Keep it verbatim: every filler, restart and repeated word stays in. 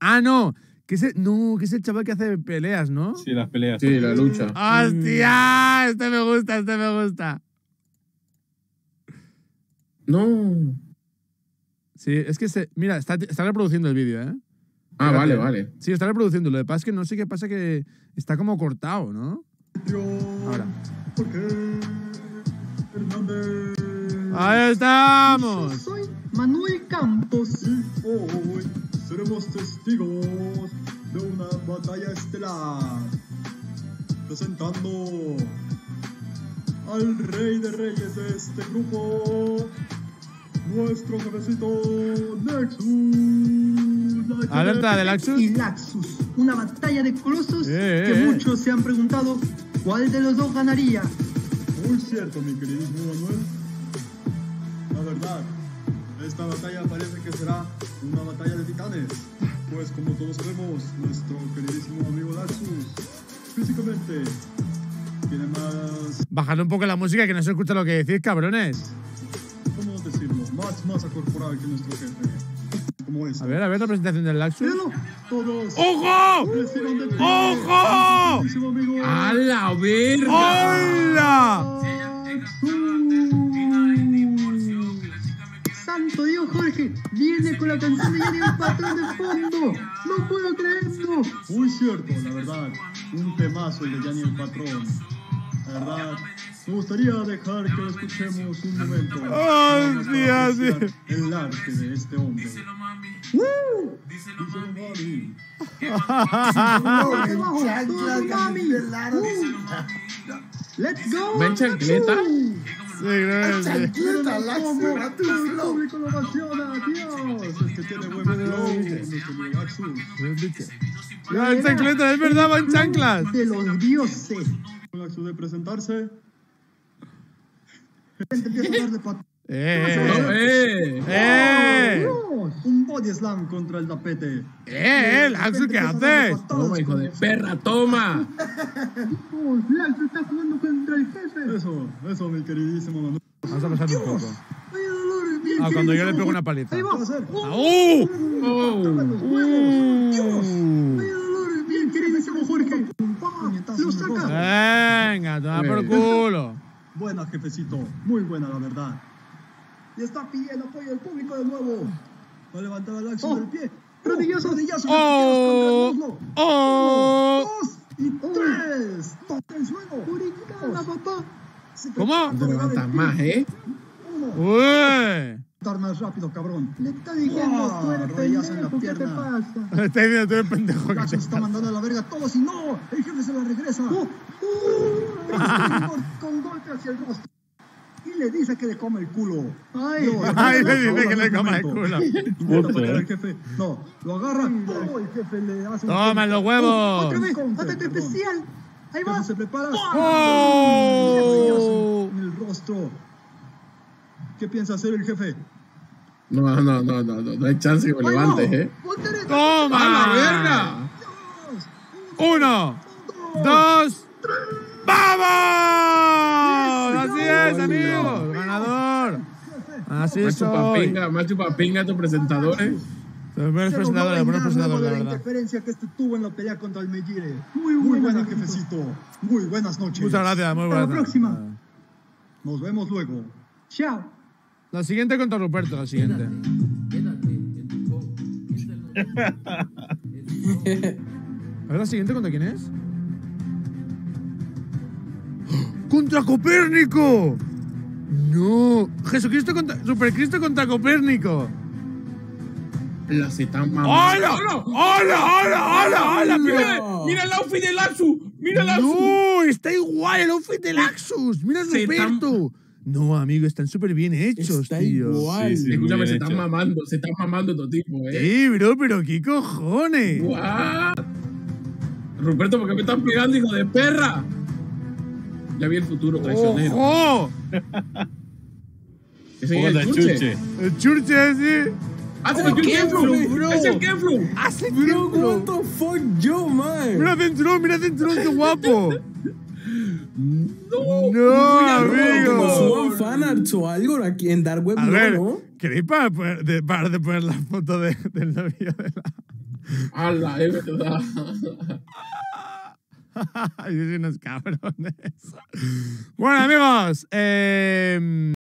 Ah, no. Que es el, no, que es el chaval que hace peleas, ¿no? Sí, las peleas. Sí, la lucha. ¡Hostia! Este me gusta, este me gusta. No. Sí, es que se, mira, está, está reproduciendo el vídeo, ¿eh? Ah, Fíjate. vale, vale. Sí, está reproduciendo. Lo que pasa es que no sé qué pasa, que está como cortado, ¿no? Ahora. ¡Ahí estamos! Soy Manuel Campos. Y hoy seremos testigos de una batalla estelar. Presentando al rey de reyes de este grupo, nuestro jefecito Nexus. Alerta de Laxus. Y Laxus. Una batalla de colosos Eh, que eh, eh. muchos se han preguntado cuál de los dos ganaría. Muy cierto, mi queridísimo Manuel. La verdad, esta batalla parece que será una batalla de titanes. Pues como todos sabemos, nuestro queridísimo amigo Laxus, físicamente, tiene más, Bajad un poco la música que no se escucha lo que decís, cabrones. ¿cómo decirlo? Más masa corporal que nuestro jefe. Como es. A ver, a ver la presentación del Laxus. Míralo. Todos ¡Ojo! reciban de pie ¡Ojo! a nuestro queridísimo amigo ¡A la verga! ¡Hola! Santo Dios, Jorge, viene con la canción de Jenny el patrón de fondo. No puedo creerlo. Muy cierto, la verdad. Un temazo el de Yanni el Patrón. La verdad, me gustaría dejar que lo escuchemos un momento. ¡Ay, para sí, apreciar sí! el arte de este hombre. ¡Woo! Díselo, mami. Abajo, todo mami. Let's go. ¿Ven chancleta? Sí, creo que sí. ¡Chancleta, Laxus! ¡El público lo emociona! ¡Dios! Es que tiene buen flow, nuestro Laxus. ¡Va en chancletas! ¡Es verdad, va en chanclas! De los dioses. Laxus de presentarse. Empieza a darle pat- ¡No, ¡Eh! eh! ¡Eh! Dios. Un body slam contra el tapete. ¡Eh! ¡Laxus, qué haces! ¡Toma, hijo de perra, toma! Dios, Laxus está jugando contra el jefe. Eso, eso, mi queridísimo Manuel. Vamos a pasar un poco. Vaya dolor, bien Ah, cuando yo le querido. pego una paliza. Ahí va. ¿Qué va a hacer? ¡Uh! ¡Oh! Los huevos. Dios. Uh. Vaya dolor, bien queridísimo Jorge. Puñetazo Lo en el saca. rostro. Venga, toma por culo. Buena, jefecito. Muy buena, la verdad. Y está pidiendo apoyo del público de nuevo. Va a levantar al Laxus Oh. del pie. Rodillazo. Rodillazo. ¡Oh! contra el muslo. ¡Oh! Dos y tres. Toca el suelo. Puricana, papá. Se ¿Cómo? prepara No te para levantas dar el más, pie. ¿eh? Uno. ¡Uy! Dar más rápido, cabrón. Le está diciendo Ah, fuerte, rodillazo en la pendejo, ¿qué te pierna. pasa? Me está diciendo tú eres pendejo que Laxus te está mandando a la verga a todos y no. El jefe se la regresa. Oh, Con- con golpe hacia el rostro. Y le dice que le come el culo. Ay, Dios, Ay, por le dice favor, que le un come el momento. culo. Intenta Fuerte, patear ¿eh? al jefe. No, lo agarra. Oh, el jefe le hace un ¡Toma los huevos! otra vez, Counter, ataque perdón. especial. Ahí El va. jefe se prepara. ¡Oh! En el rostro. ¿Qué piensa hacer el jefe? No, no, no, no, no, no hay chance que me Ahí va. levantes, ¿eh? Voltereta. ¡Toma! ¡A la verga! ¡Uno! ¡Dos! ¡Vamos! ¡Así es, amigos! ¡Ganador! Así Más soy. chupapinga, más chupapinga tu presentador, ¿eh? Los buenos Se presentadores, los buenos logró vengar presentadores, luego la de la verdad. interferencia que este tuvo en la pelea contra el Megire. Muy Muy buena, buena, amiguito. jefecito. Muy buenas noches. Muchas gracias, muy Hasta la buenas. próxima. Nos vemos luego. Chao. La siguiente contra Ruperto, la siguiente. A ver, la siguiente contra quién es. ¡Oh! ¡Contra Copérnico! ¡No! ¡Jesucristo contra. ¡Supercristo contra Copérnico! Las están mamando. ¡Hola! ¡Hola! ¡Hola! ¡Hola! ¡Hola! ¡Mira, mira el outfit de Laxus! ¡Mira el outfit! ¡No! ¡Está igual el outfit de Laxus! ¡Mira Se Ruperto! No, amigo, están súper bien hechos, Está tío. igual. Sí, sí, muy Escúchame, bien se están hecho. mamando, se están mamando estos tipos, ¿eh? ¡Eh, bro! ¿Pero qué cojones? What? Ruperto, ¿por qué me están pegando, hijo de perra? Ya vi el futuro traicionero. ¡Ojo! Ese es Ojo el de chuche. chuche. El churche ese. ¡Ah, se Oh, metió el Kenflu, Kenflu! bro. ¡Es el Kenflu! ¡Hace Bro, what tiempo! the fuck, yo, man? ¡Mira cinturón, mira cinturón, qué guapo! ¡No! ¡No, Como amigo! suban fanarts o algo aquí en Dark Web, A no, ver, ¿no? ¿queréis para, poner- de, para de poner la foto de- del novio de la. ¡Hala, es verdad! Ay, unos cabrones. Bueno, amigos. Eh...